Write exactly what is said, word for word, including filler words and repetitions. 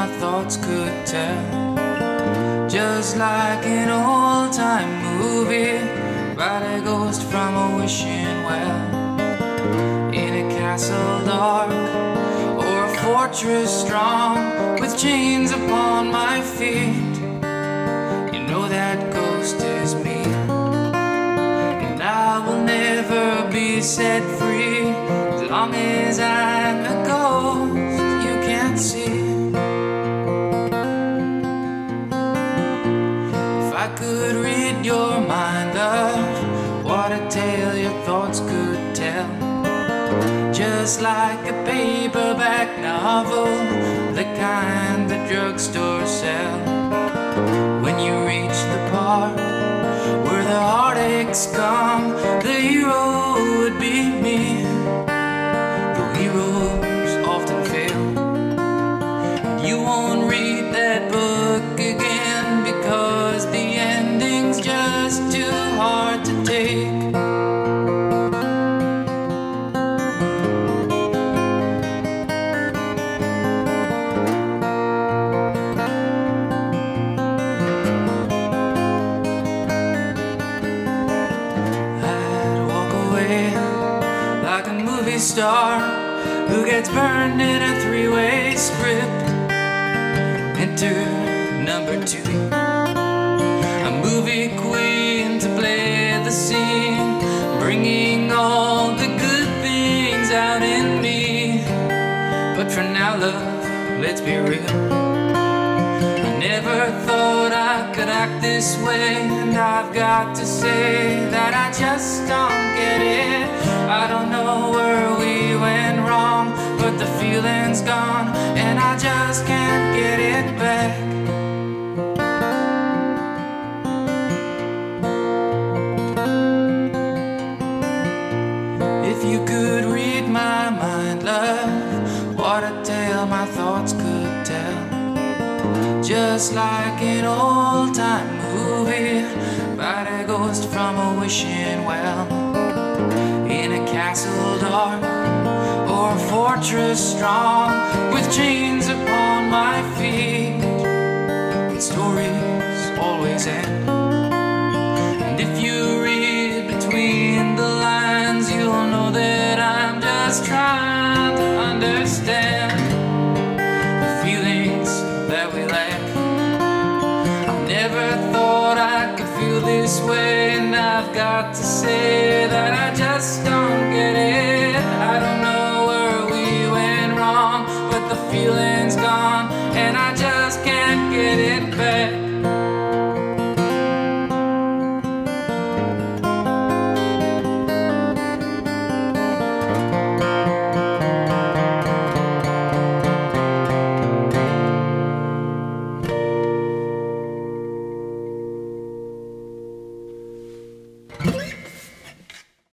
my thoughts could tell. Just like an old-time movie about a ghost from a wishing well, in a castle dark or a fortress strong, with chains upon my feet. You know that ghost is me, and I will never be set free as long as I'm a ghost you can't see. If I could read your mind, love, what a tale your thoughts could tell. Just like a paperback novel, the kind the drugstores sell. When you reach the part where the heartaches come, the hero would be me, though heroes often fail. You won't read that book again because the ending's just too hard to take. Like a movie star who gets burned in a three-way script. Enter number two, a movie queen to play the scene, bringing all the good things out in me. But for now, love, let's be real, I never thought I could act this way, and I've got to say that I just don't get it. I don't know where we went wrong, but the feeling's gone and I just can't get it back. If you could read my mind, love, what a tale my thoughts could tell. Just like an old-time movie about a ghost from a wishing well, in a castle dark or a fortress strong, with chains upon my feet. And stories always end, and if you read between the lines, you'll know that I'm just trying to understand the feelings that we lack. I never thought I could feel this way, and I've got to say that I just